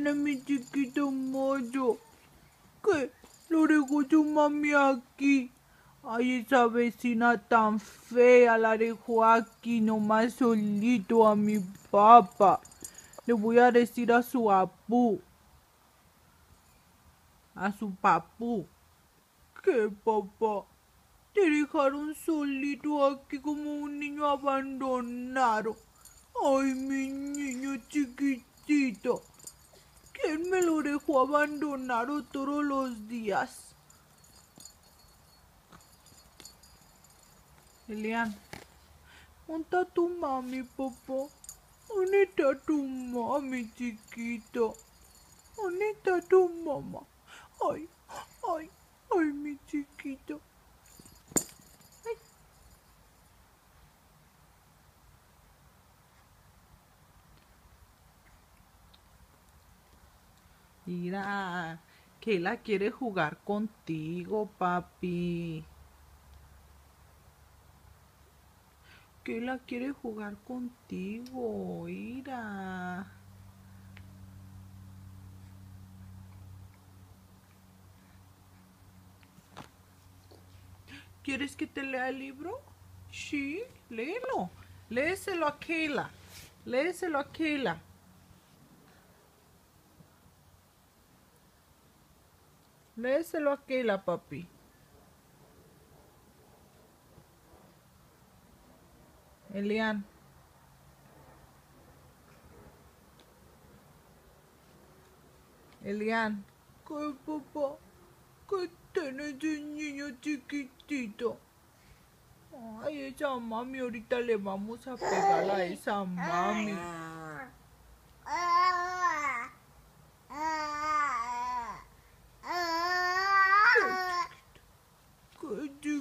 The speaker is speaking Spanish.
tiene mi chiquito mozo? ¿Qué? Lo dejó su mami aquí. Ay, esa vecina tan fea la dejó aquí nomás solito a mi papá. Le voy a decir a su apú, a su papú. ¿Qué, papá? Te dejaron solito aquí como un niño abandonado. Ay, mi niño chiquitito. ¿Quién me lo dejó abandonado todos los días? Elian, ¿dónde está tu mami, papá? ¿Dónde está tu mami, chiquito? ¿Dónde está tu mamá? Ay, ay, ay, mi chiquito. Ay. Mira, Keila quiere jugar contigo, papi. Keila quiere jugar contigo, mira. ¿Quieres que te lea el libro? Sí, léelo. Léeselo a Keila. Léeselo a Keila. Léeselo a Keila, papi. Elian. Elian. ¿Qué, papá? ¿Qué tiene ese niño chiquitito? Ay, esa mami, ahorita le vamos a pegar a esa mami. Qué chiquito. Qué